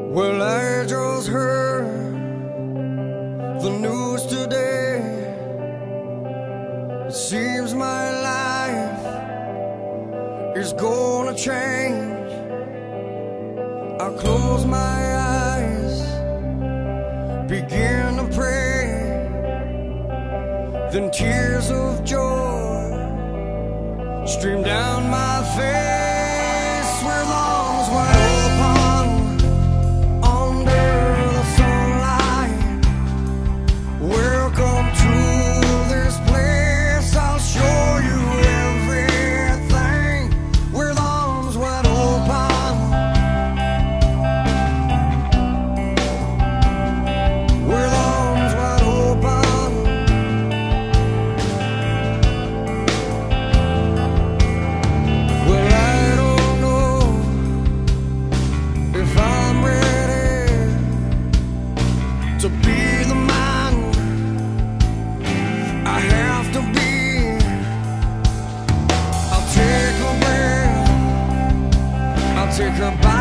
Well, I just heard the news today. It seems my life is gonna change. I close my eyes, begin to pray, then tears of joy stream down my face with arms wide open under the sunlight. Welcome to this place, I'll show you everything with arms wide open. With arms wide open. Well, I don't know if I'm ready to be the man I have to be. I'll take a breath, I'll take a bite.